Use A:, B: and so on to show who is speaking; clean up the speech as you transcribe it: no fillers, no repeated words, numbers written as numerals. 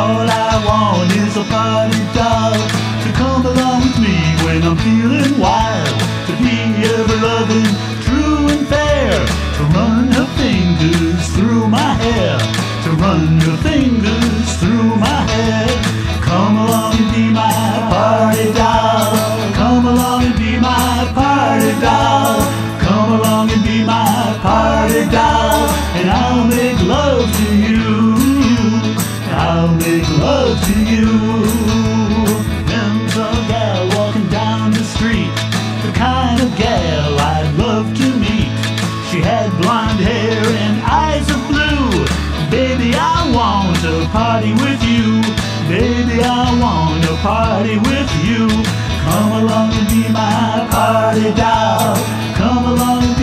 A: All I want is a party doll to come along with me when I'm feeling wild, to be ever loving, true and fair, to run her fingers through my hair, to run her fingers through my hair. Come along and be my party doll. Come along and be my party doll. Come along and be my party doll, and I'll make love to you. I'll make love to you. There's a gal walking down the street, the kind of gal I'd love to meet. She had blonde hair and eyes of blue. Baby, I want to party with you. Baby, I want to party with you. Come along and be my party doll. Come along